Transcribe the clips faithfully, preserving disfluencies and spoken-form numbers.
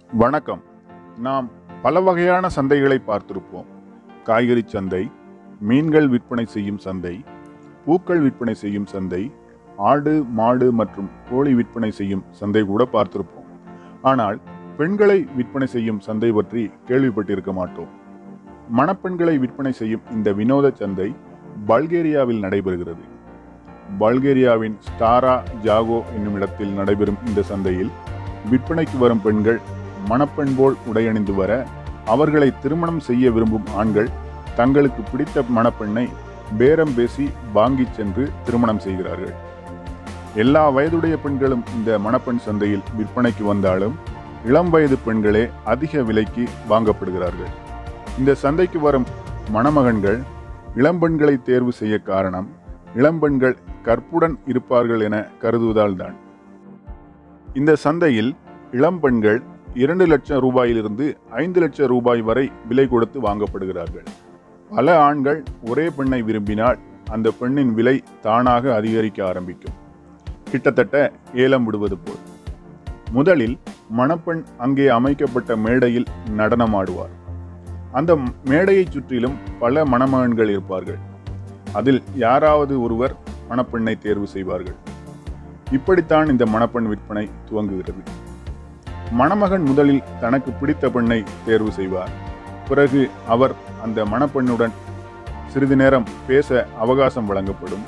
வணக்கம். நாம் பல வகையான சந்தைகளை பார்த்திருப்போம். காய்கறி சந்தை, மீன்கள் விற்பனை செய்யும் சந்தை, பூக்கள் விற்பனை செய்யும் சந்தை, ஆடு மாடு மற்றும் கோழி விற்பனை செய்யும் சந்தை கூட பார்த்திருப்போம். ஆனால் பெண்களை விற்பனை செய்யும் சந்தை பற்றி கேள்விப்பட்டிருக்க மாட்டோம். மணப்பெண்களை விற்பனை செய்யும் இந்த வினோத சந்தை பல்கேரியாவில் நடைபெறுகிறது. பல்கேரியாவின் ஸ்டாரா ஜாகோ என்னும் இடத்தில் நடைபெறும் இந்த சந்தையில் விற்பனைக்கு வரும் பெண்கள் மணப்பெண் போல் உடையணிந்து வர, அவர்களை திருமணம் செய்ய விரும்பும் ஆண்கள் தங்களுக்கு பிடித்த மணப்பெண்ணை பேரம் பேசி வாங்கிச் சென்று திருமணம் செய்கிறார்கள். எல்லா வயதுடைய பெண்களும் இந்த மணப்பெண் சந்தையில் விற்பனைக்கு வந்தாலும் இளம் வயது பெண்களே அதிக விலைக்கு வாங்கப்படுகிறார்கள். இந்த சந்தைக்கு வரும் மணமகன்கள் இளம்பெண்களை தேர்வு செய்ய காரணம், இளம்பெண்கள் கற்புடன் இருப்பார்கள் என கருதுவதால் தான். இந்த சந்தையில் இளம்பெண்கள் இரண்டு லட்சம் ரூபாயிலிருந்து ஐந்து லட்சம் ரூபாய் வரை விலை கொடுத்து வாங்கப்படுகிறார்கள். பல ஆண்கள் ஒரே பெண்ணை விரும்பினால் அந்த பெண்ணின் விலை தானாக அதிகரிக்க ஆரம்பிக்கும், கிட்டத்தட்ட ஏலம் விடுவது போல். முதலில் மணப்பெண் அங்கே அமைக்கப்பட்ட மேடையில் நடனமாடுவார். அந்த மேடையை சுற்றிலும் பல மணமகன்கள் இருப்பார்கள். அதில் யாராவது ஒருவர் மணப்பெண்ணை தேர்வு செய்வார்கள். இப்படித்தான் இந்த மணப்பெண் விற்பனை துவங்குகிறது. மணமகன் முதலில் தனக்கு பிடித்த பெண்ணை தேர்வு செய்வார். பிறகு அவர் அந்த மணப்பெண்ணுடன் சிறிது நேரம் பேச அவகாசம் வழங்கப்படும்.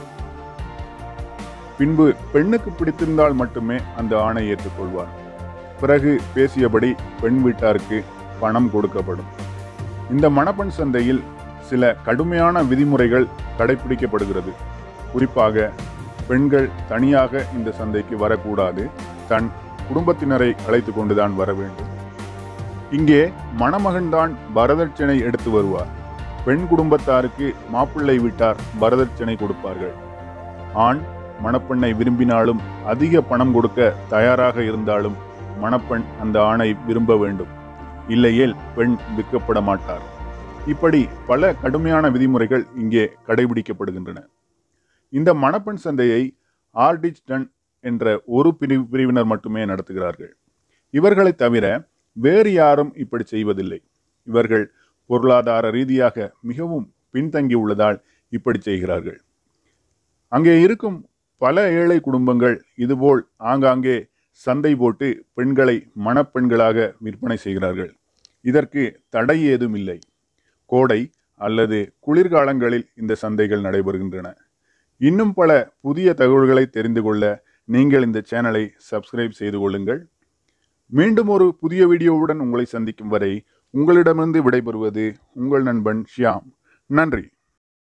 பின்பு பெண்ணுக்கு பிடித்திருந்தால் மட்டுமே அந்த ஆணை ஏற்றுக்கொள்வார். பிறகு பேசியபடி பெண் வீட்டாருக்கு பணம் கொடுக்கப்படும். இந்த மணப்பெண் சந்தையில் சில கடுமையான விதிமுறைகள் கடைபிடிக்கப்படுகிறது. குறிப்பாக பெண்கள் தனியாக இந்த சந்தைக்கு வரக்கூடாது. தன் குடும்பத்தினரை அழைத்து கொண்டுதான் வர வேண்டும். இங்கே மணமகன்தான் வரதட்சணை எடுத்து வருவார். பெண் குடும்பத்தாருக்கு மாப்பிள்ளை வீட்டார் வரதட்சணை கொடுப்பார்கள். ஆண் மணப்பெண்ணை விரும்பினாலும் அதிக பணம் கொடுக்க தயாராக இருந்தாலும் மணப்பெண் அந்த ஆணை விரும்ப வேண்டும், இல்லையேல் பெண் விற்கப்பட மாட்டார். இப்படி பல கடுமையான விதிமுறைகள் இங்கே கடைபிடிக்கப்படுகின்றன. இந்த மணப்பெண் சந்தையை ஆர்டிச்டன் என்ற ஒரு பிரிவு பிரிவினர் மட்டுமே நடத்துகிறார்கள். இவர்களை தவிர வேறு யாரும் இப்படி செய்வதில்லை. இவர்கள் பொருளாதார ரீதியாக மிகவும் பின்தங்கி உள்ளதால் இப்படி செய்கிறார்கள். அங்கே இருக்கும் பல ஏழை குடும்பங்கள் இதுபோல் ஆங்காங்கே சந்தை போட்டு பெண்களை மணப்பெண்களாக விற்பனை செய்கிறார்கள். இதற்கு தடை ஏதும் இல்லை. கோடை அல்லது குளிர்காலங்களில் இந்த சந்தைகள் நடைபெறுகின்றன. இன்னும் பல புதிய தகவல்களை தெரிந்து கொள்ள நீங்கள் இந்த சேனலை சப்ஸ்கிரைப் செய்து கொள்ளுங்கள். மீண்டும் ஒரு புதிய வீடியோவுடன் உங்களை சந்திக்கும் வரை உங்களிடமிருந்து விடைபெறுவது உங்கள் நண்பன் ஷியாம். நன்றி.